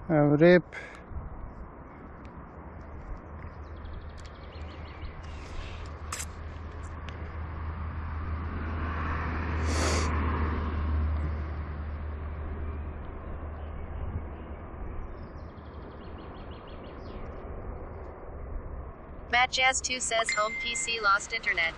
Rip. Matt Jazz 2 says home PC lost internet.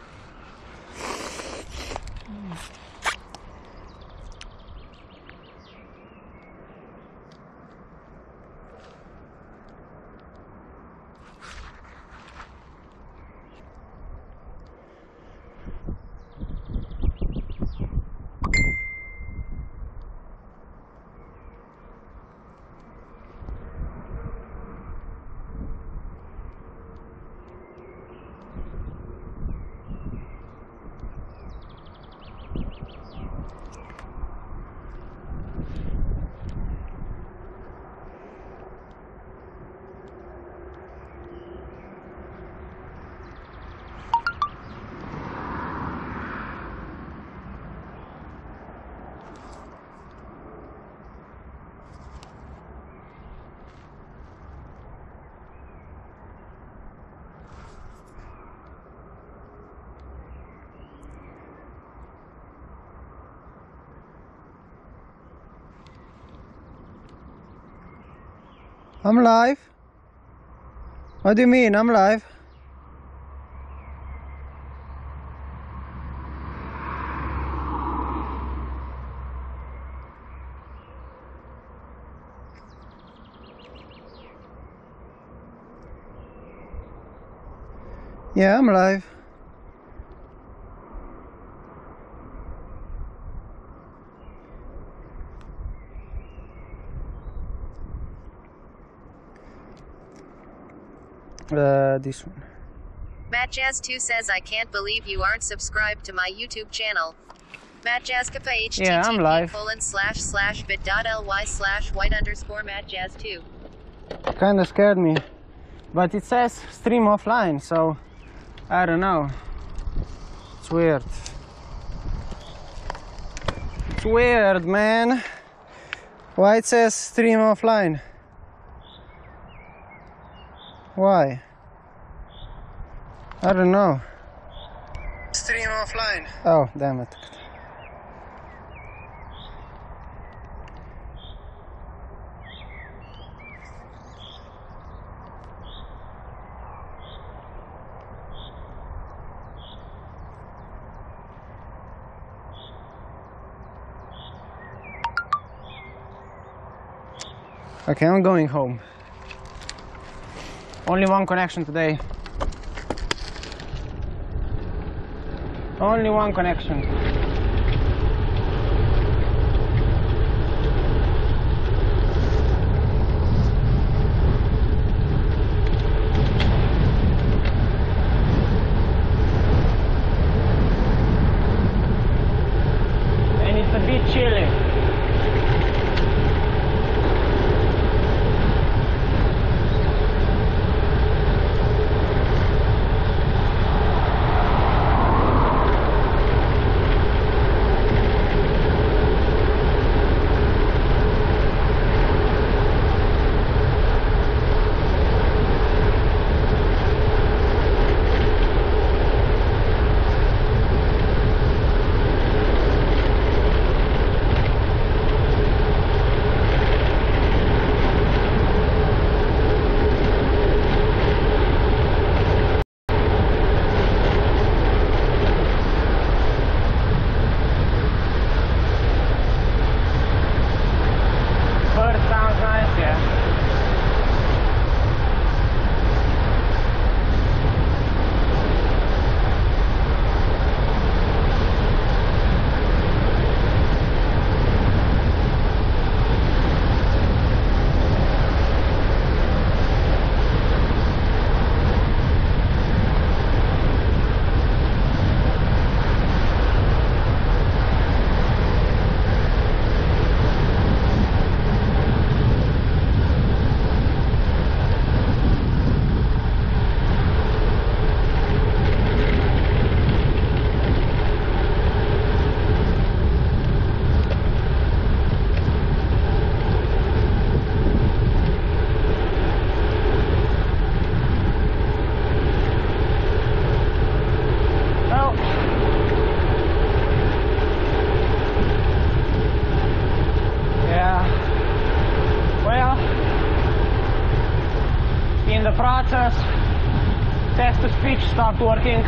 I'm live. What do you mean? I'm live. Yeah, I'm live. This one. Matt Jazz 2 says I can't believe you aren't subscribed to my YouTube channel. Matt Jazz Kappa Yeah, I'm live. /bit.ly/white_Matt Jazz 2. Kinda scared me. But it says stream offline, so I don't know. It's weird. It's weird, man. Why it says stream offline? Why? I don't know. Stream offline. Oh, damn it. Okay, I'm going home. Only one connection today. Only one connection. And it's a bit chilly. Alexa's text-to-speech stopped working.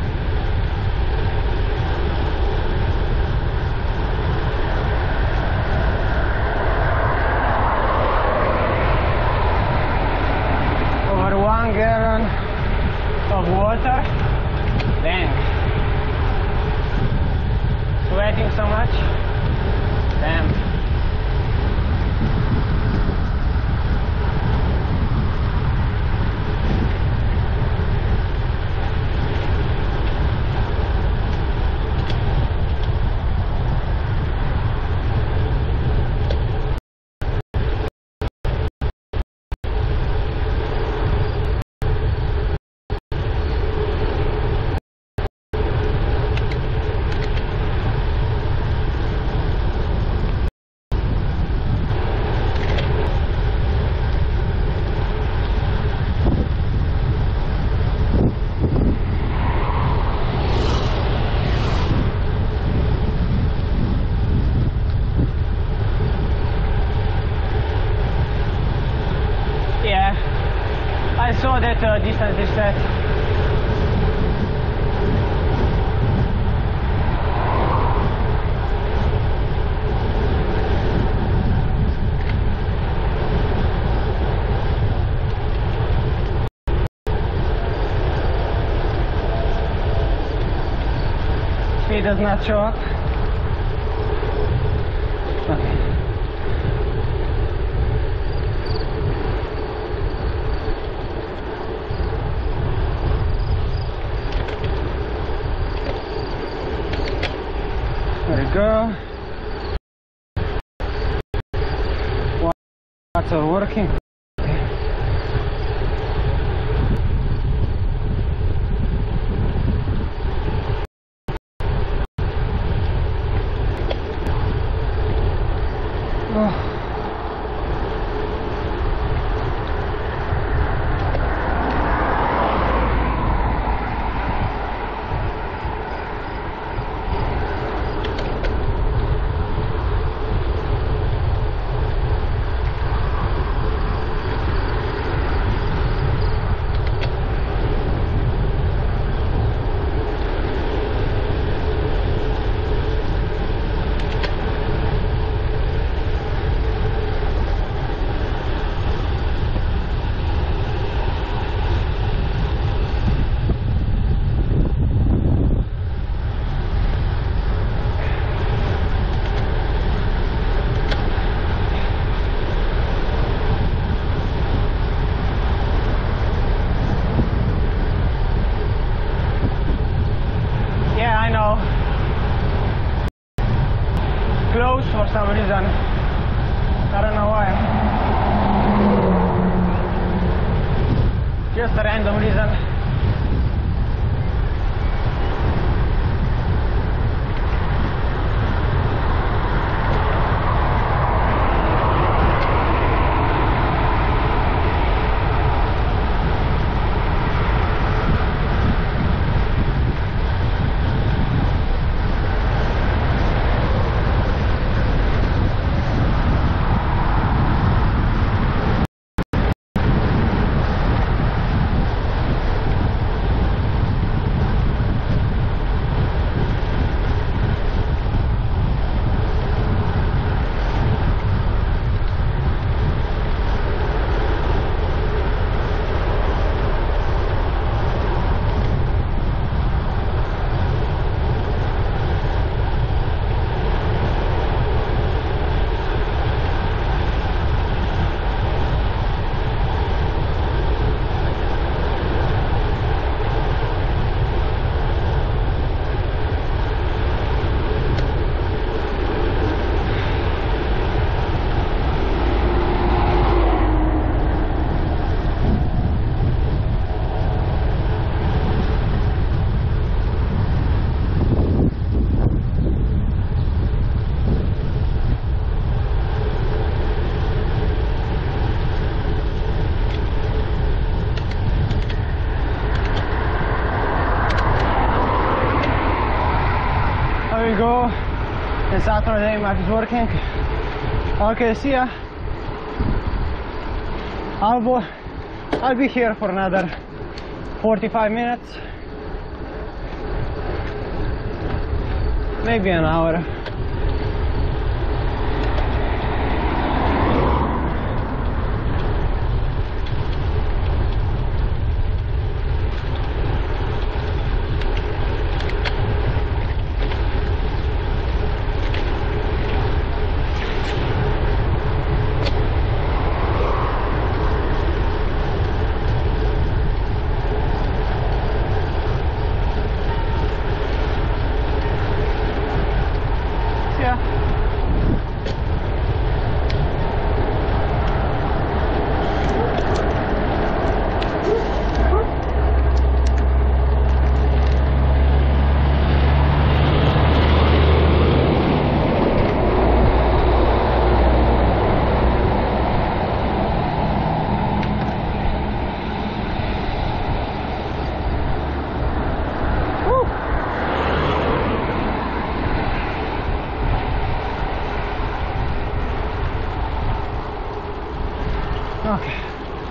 Over 1 gallon of water. Dang. Sweating so much. Damn. I saw that distance is set. Speed does not show up. Okay. There we go. Lights are working. Oh. Close for some reason. I don't know why. Just a random reason. There we go. The Saturday map is working. Okay, see ya. Albo I'll be here for another 45 minutes, maybe an hour. Okay.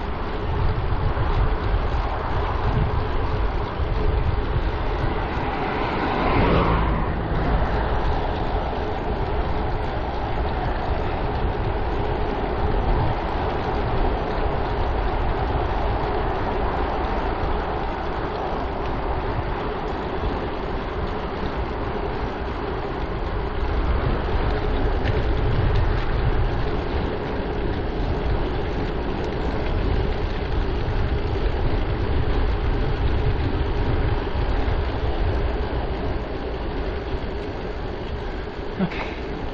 Okay.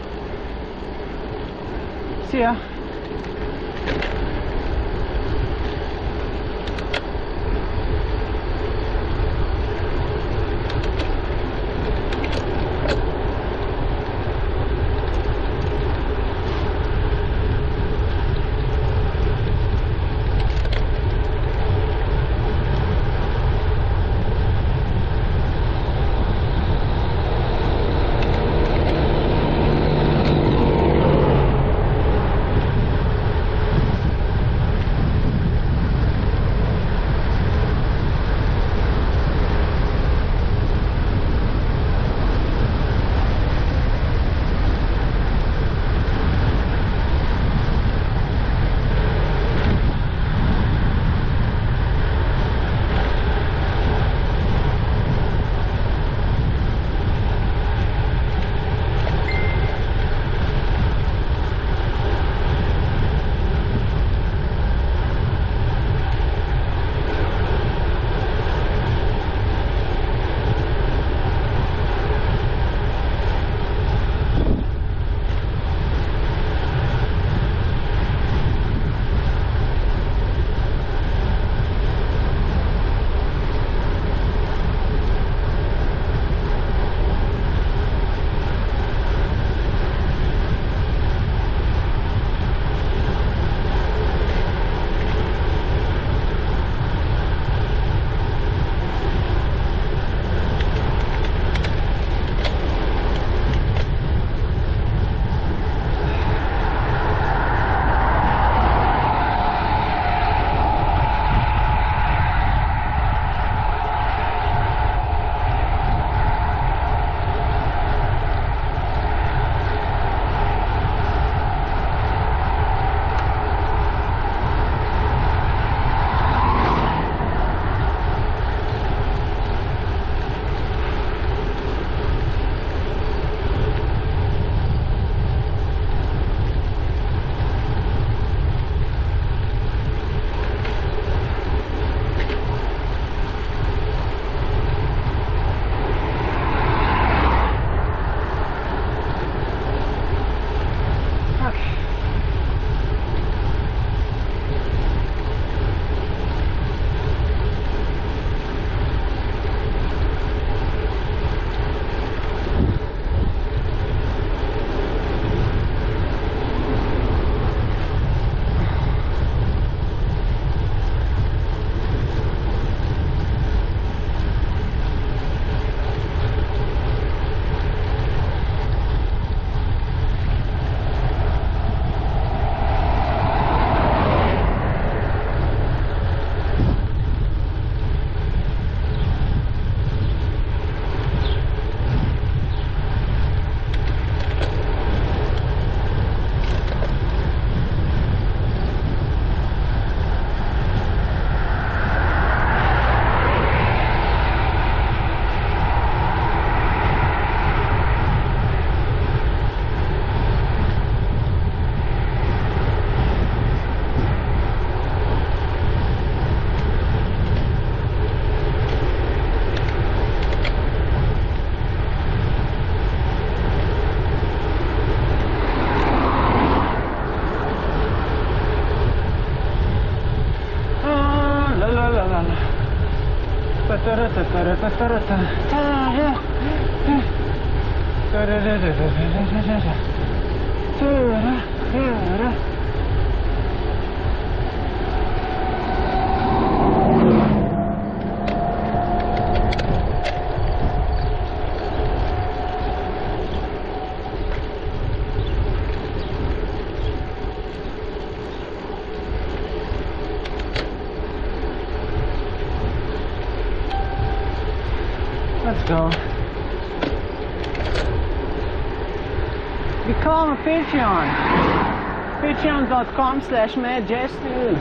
See ya. Let's go. Become a Patreon. Patreon.com/MadJazzTube.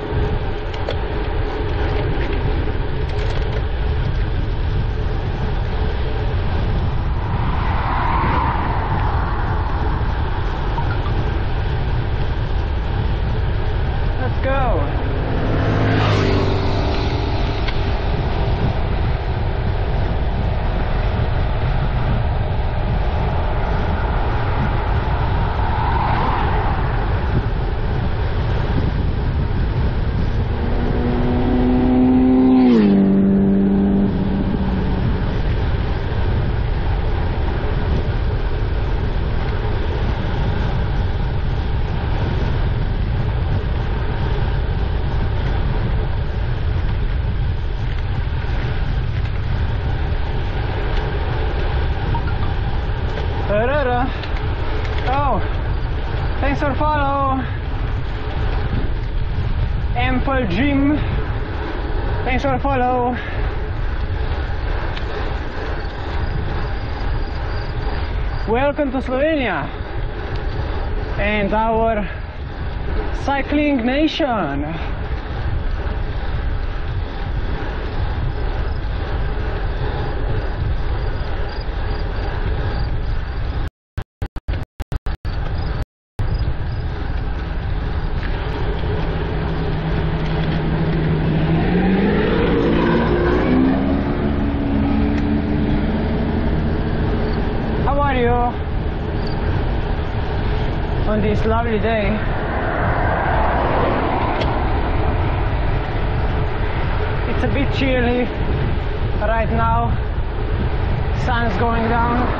Let's go. Oh, thanks for follow. Ample Gym, thanks for follow. Welcome to Slovenia and our cycling nation. On this lovely day. It's a bit chilly right now. Sun's going down.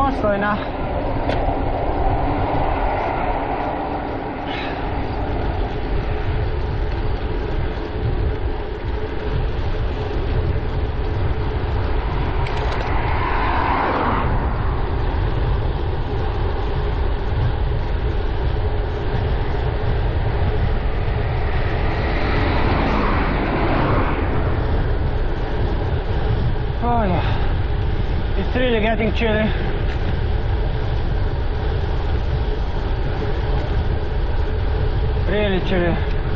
dostojna. Oh yeah, it's really getting chilly. Really chilly.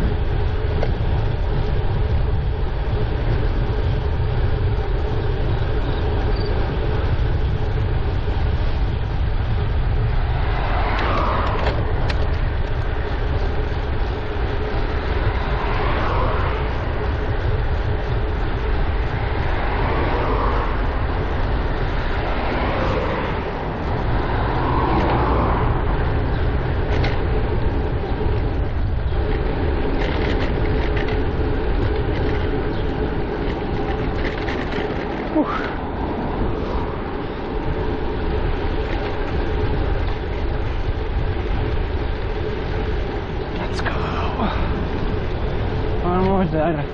Let's go. Almost there.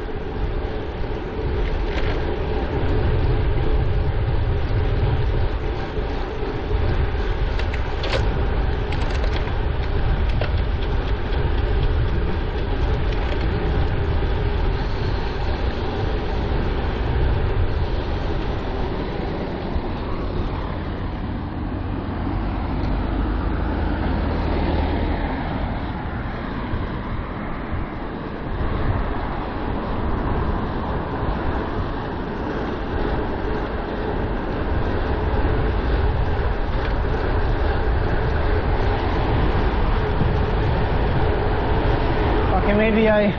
Okay, maybe I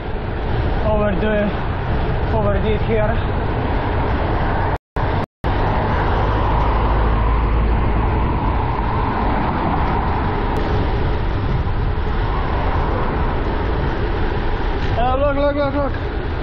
overdid here. Look.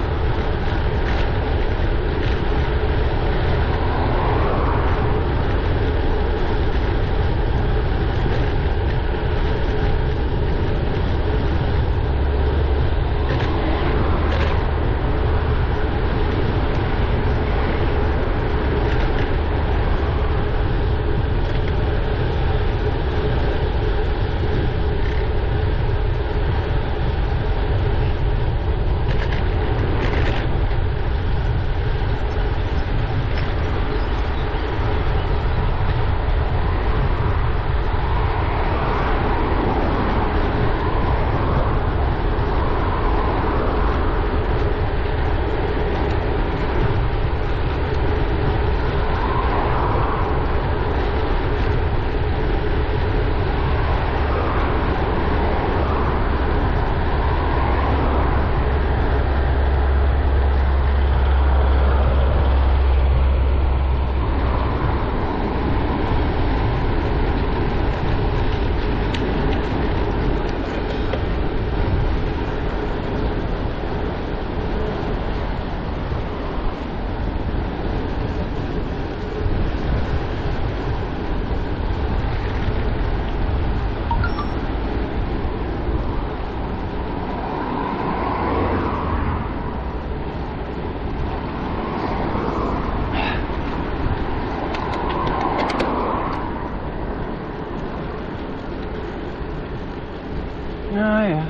Oh yeah.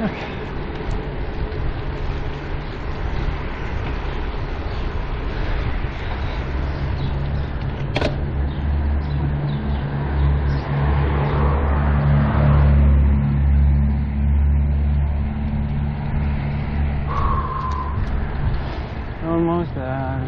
Okay. Almost there.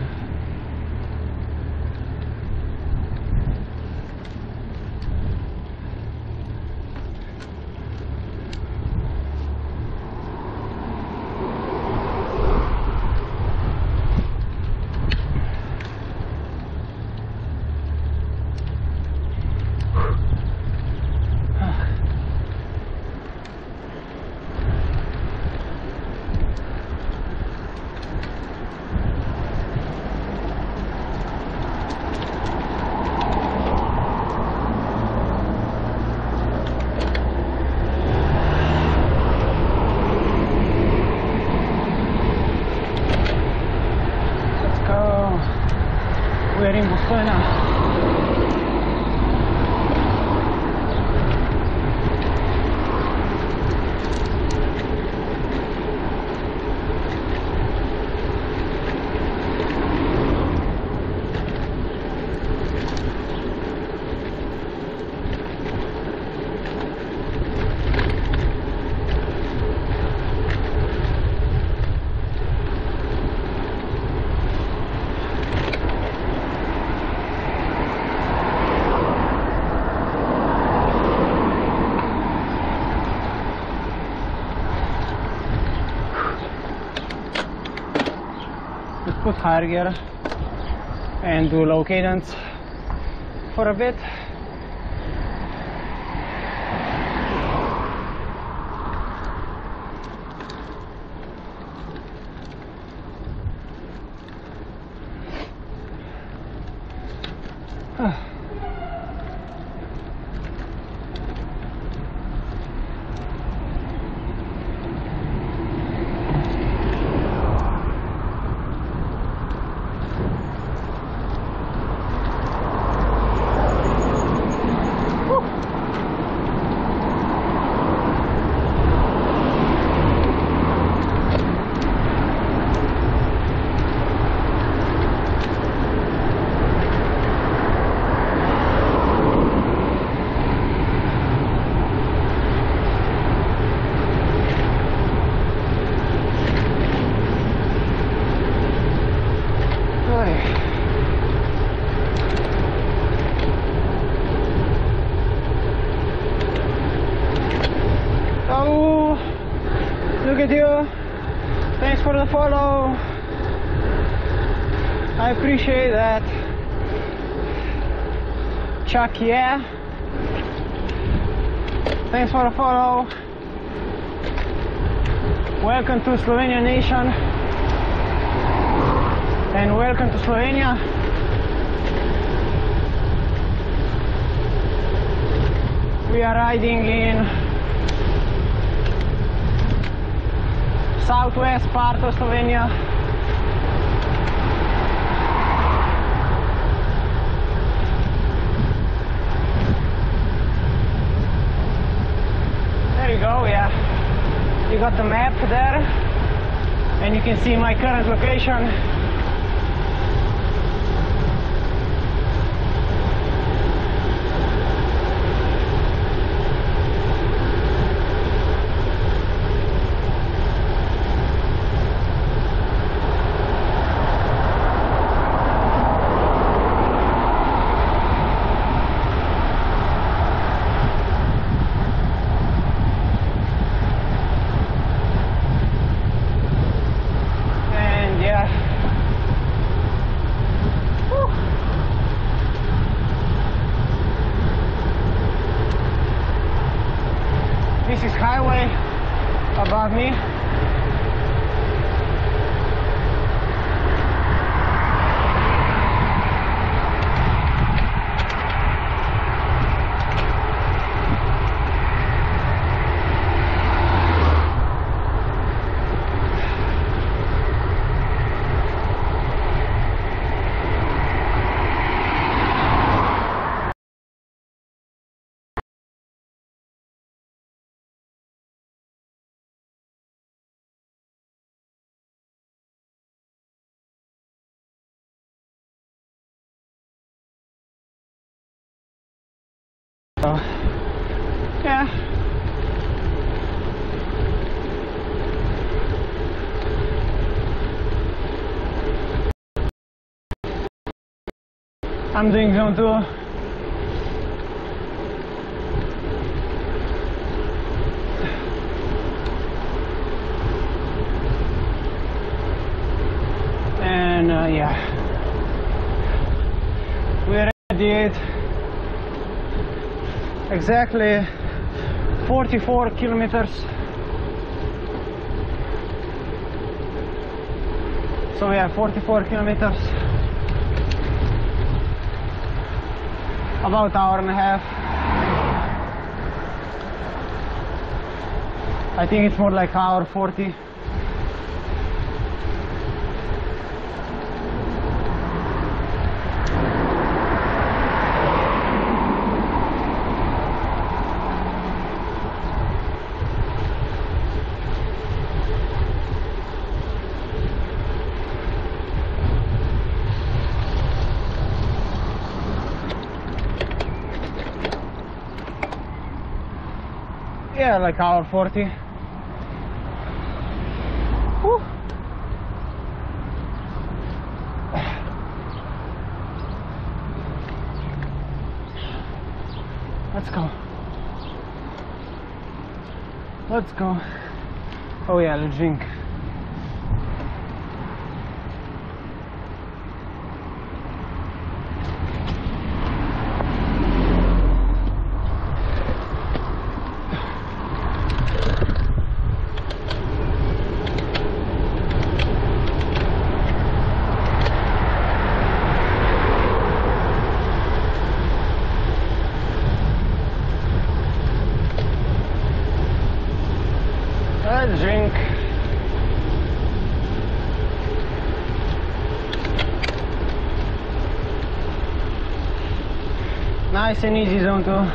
We're in Boscona. Let's put higher gear and do low cadence for a bit. Oh, look at you. Thanks for the follow. I appreciate that. Chuck, yeah. Thanks for the follow. Welcome to Slovenia Nation. And welcome to Slovenia. We are riding in southwest part of Slovenia. There you go, yeah. You got the map there, and you can see my current location. This is highway above me. So, yeah. I'm doing zone 2. And yeah, we already did exactly 44 kilometers. So yeah, 44 kilometers. About hour and a half. I think it's more like hour 40. Yeah, like hour 40. Whew. Let's go. Let's go. Oh yeah, let's drink. Let's drink. Nice and easy zone 2.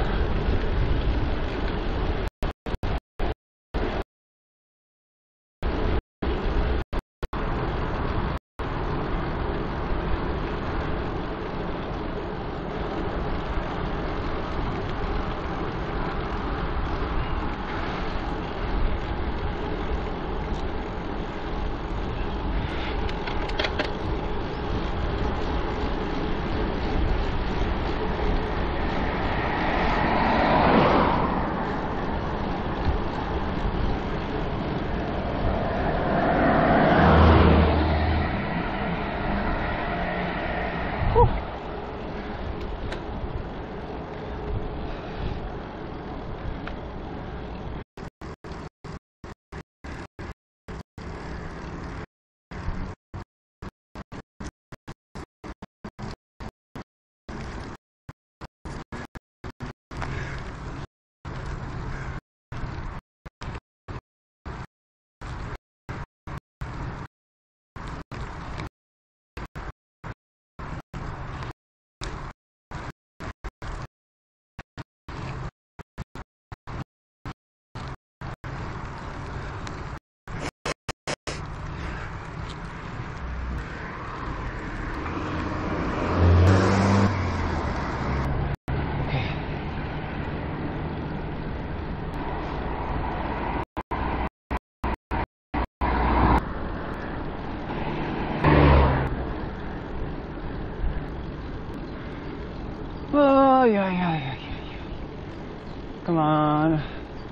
Oh, yeah. Come on.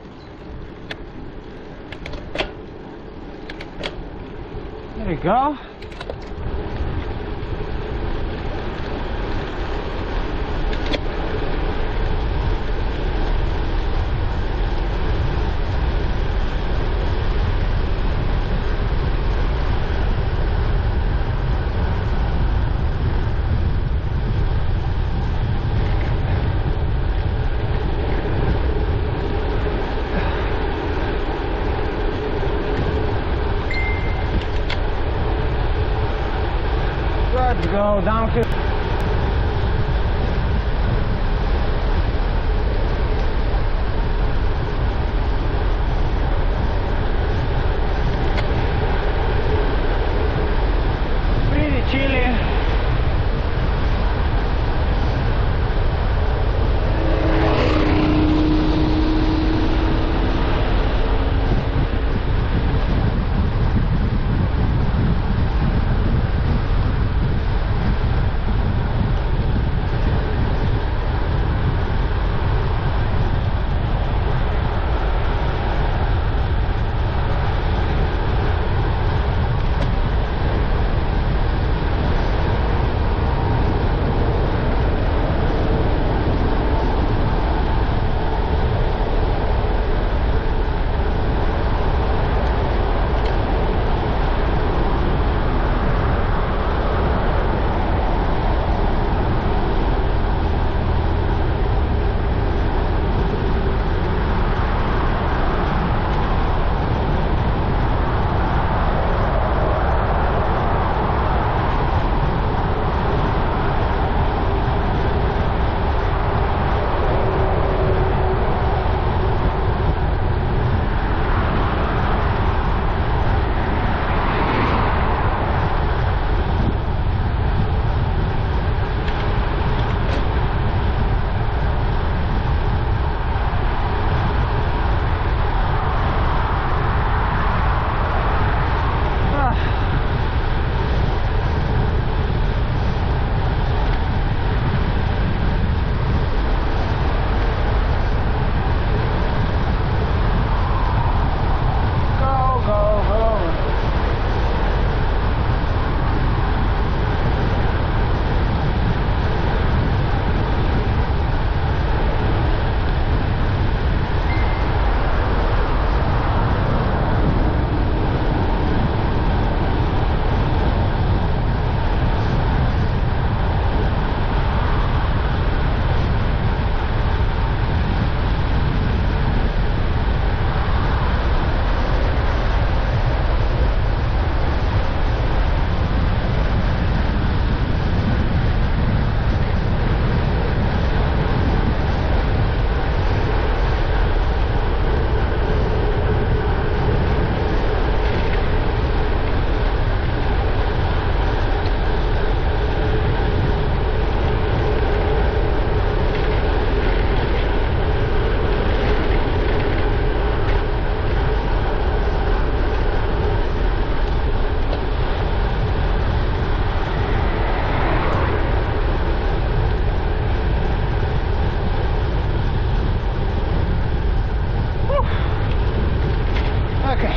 There we go. Let's go downhill. Pretty chilly. Okay.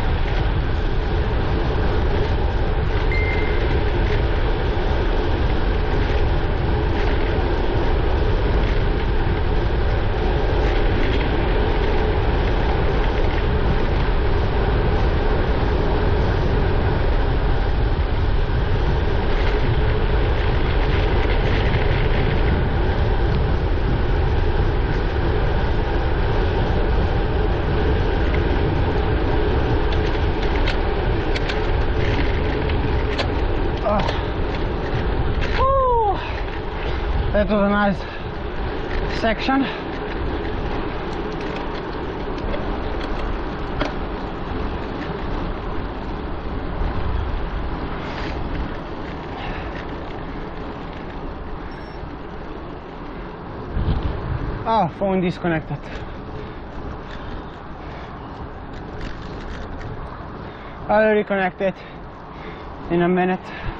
That was a nice section. Oh, phone disconnected. I'll reconnect it in a minute.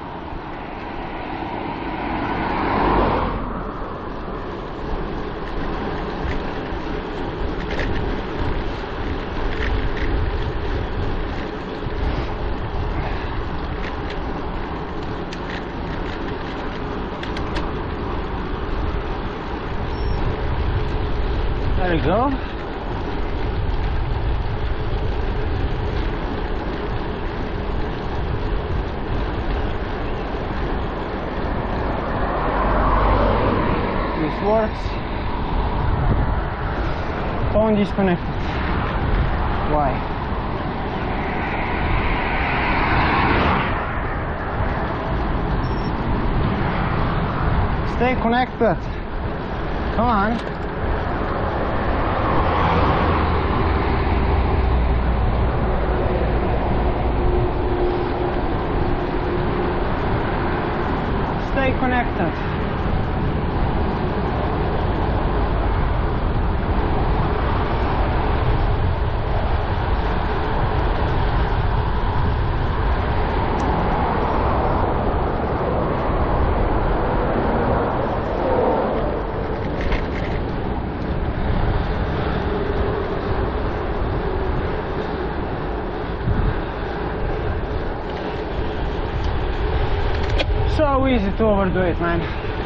There you go. This works. Phone disconnected. Why? Stay connected. Come on. Stay connected. So easy to overdo it, man.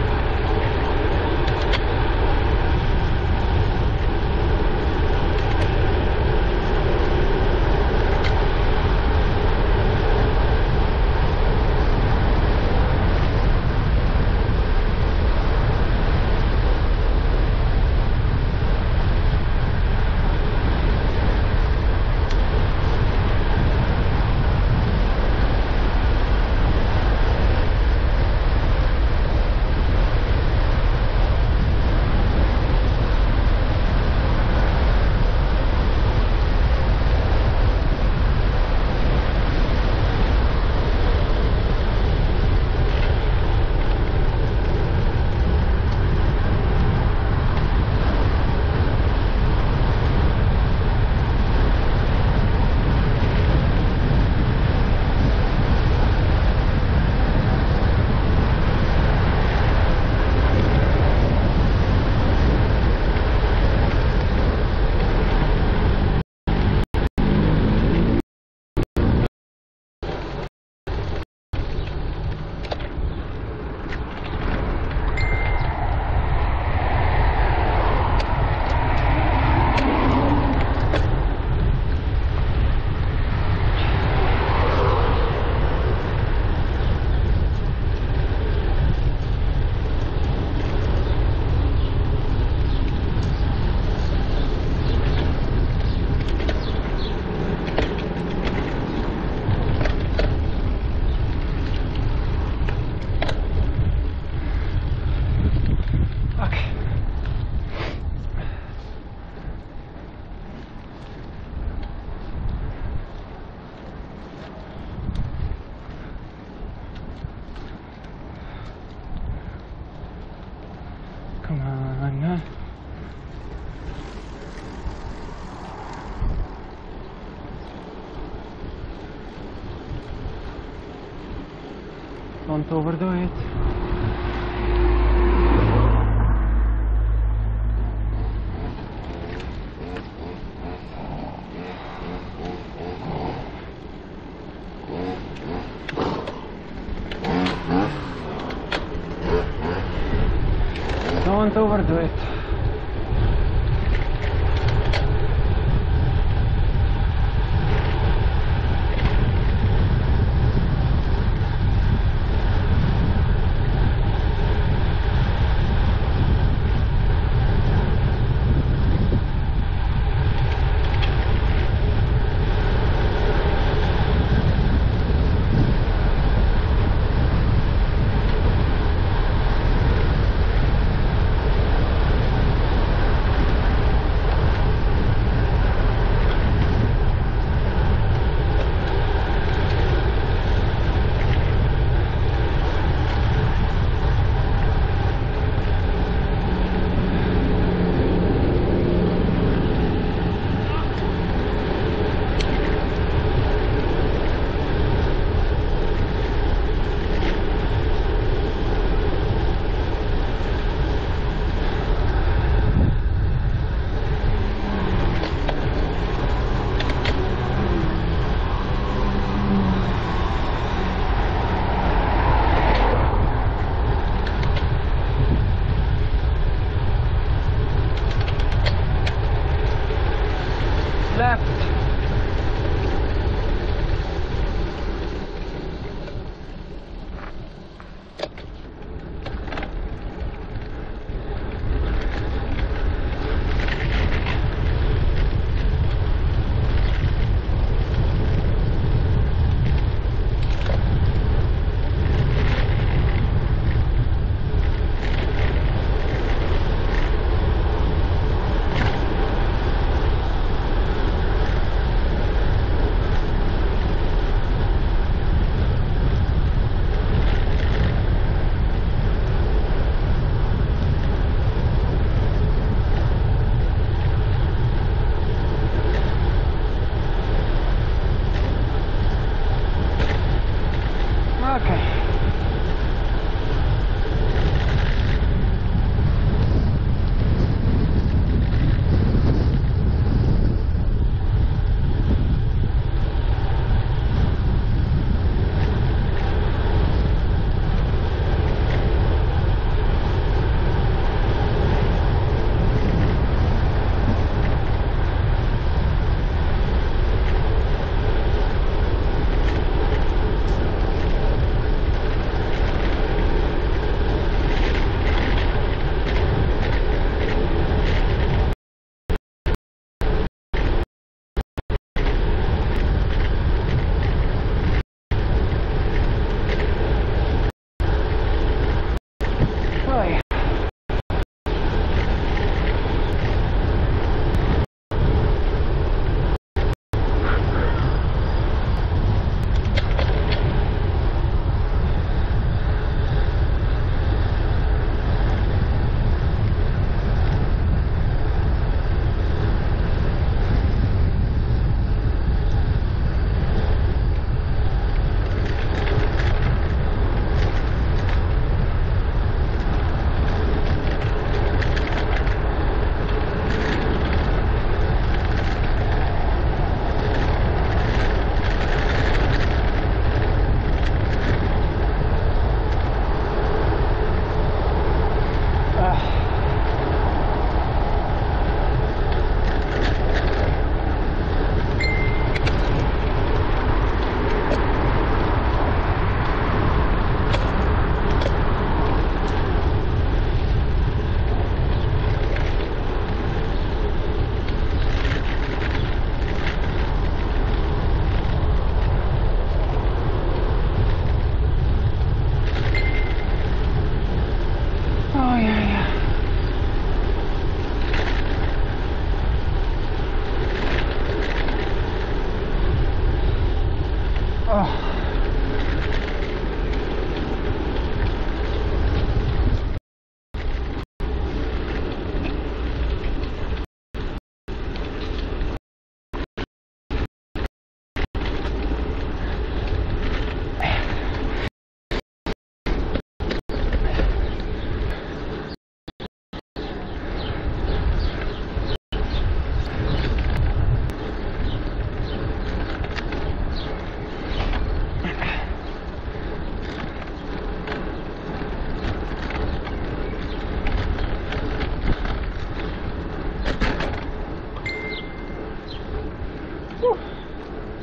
Come on. Don't overdo it. don't overdo it.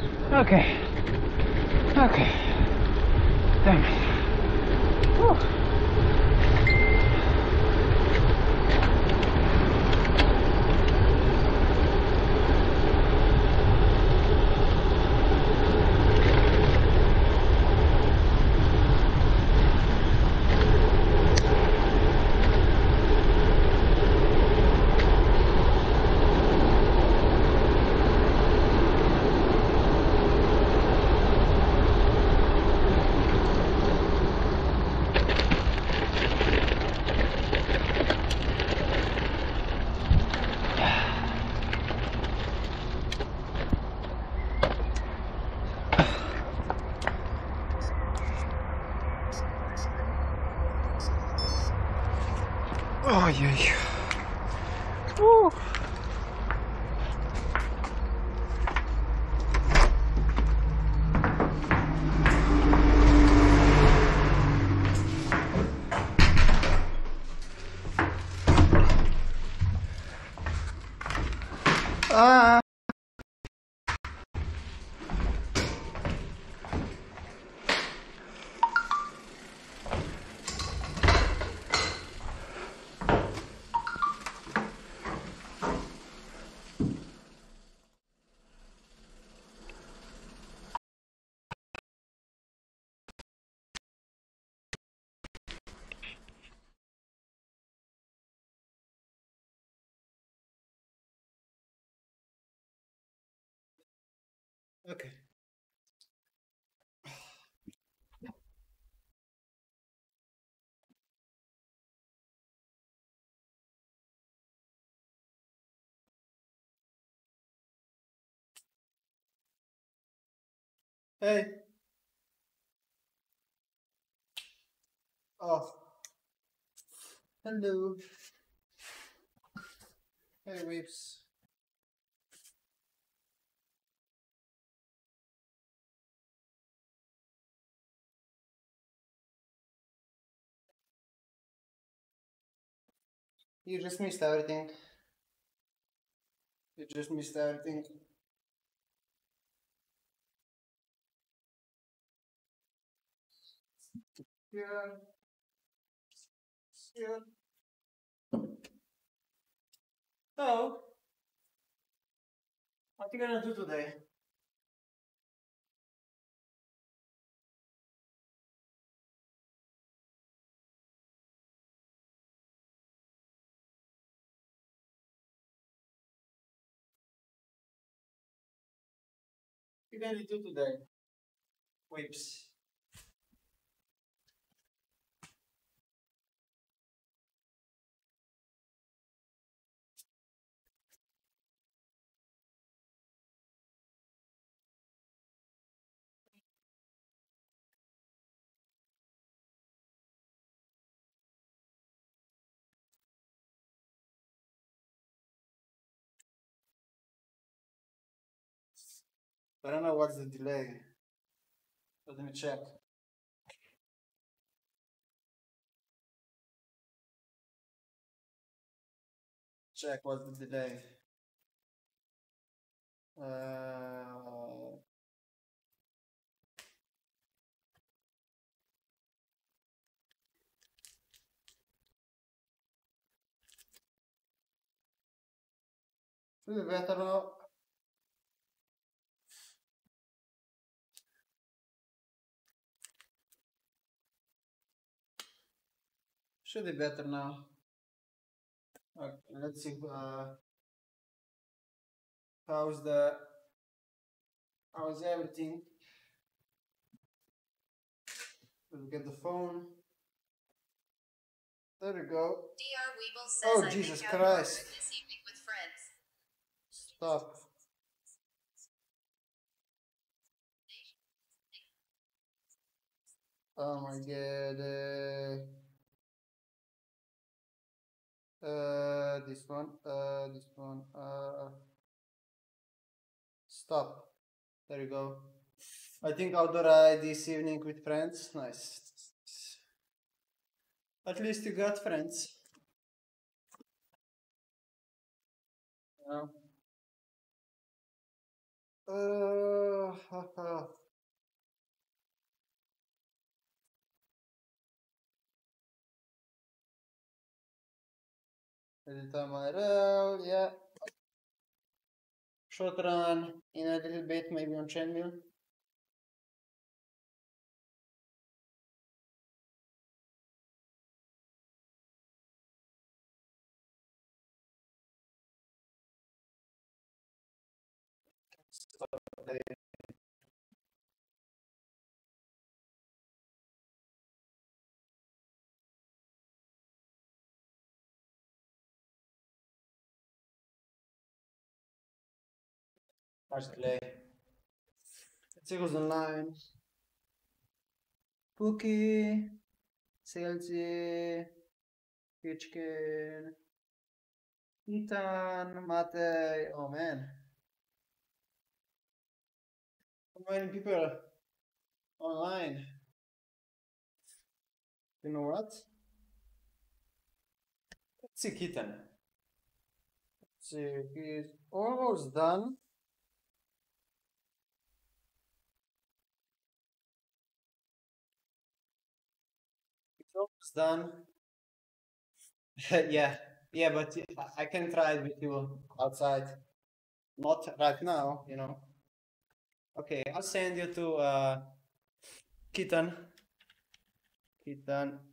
Okay. Okay. Damn it. Whew. Ой-ой. А. Okay. Hey. Oh. Hello. Hey, Whips. You just missed everything. You just missed everything. Yeah. Yeah. So, what you gonna do today? What you gonna do today? Whips. I don't know what's the delay. Let me check. Check what's the delay. Should be better now. Should be better now. Okay, let's see. How's everything? We'll get the phone. There we go. Dr. Weeble says Oh, I Jesus make out harder Christ. this evening with friends. Stop. Oh my god. This one. This one. Stop. There you go. I think outdoor ride this evening with friends. Nice. At least you got friends. You know? Little time IRL, yeah. Short run in a little bit, maybe on chainmail. First play. Let's see who's online. Pookie, Celsi, Pitchkin, Ethan, Mate. Oh man. How many people online? You know what? Let's see Keaton. Let's see, he's almost done. He's almost done. Yeah, yeah, but I can try it with you outside. Not right now, you know. Okay, I'll send you to Keaton. Keaton.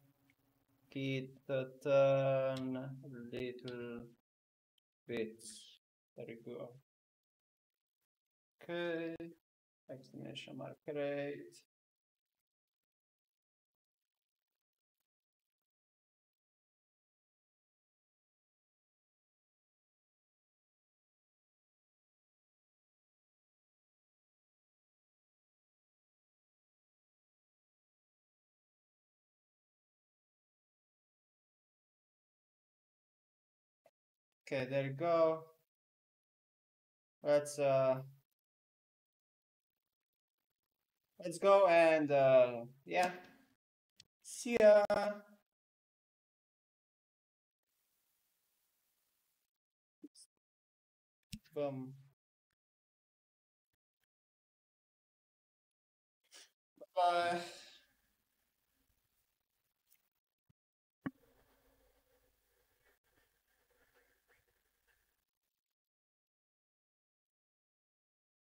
Keaton. Little bit. There you go. Okay. Exclamation mark. Great. Okay, there you go. Let's go and yeah. See ya. Boom. Bye.